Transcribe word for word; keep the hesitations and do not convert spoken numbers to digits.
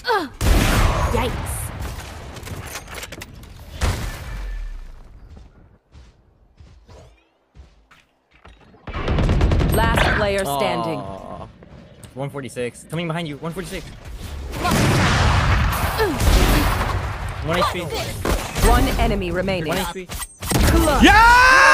Uh, yikes. Last player standing. Aww. one forty-six. Coming behind you. one forty-six. one H P. One enemy remaining. one H P. Yeah!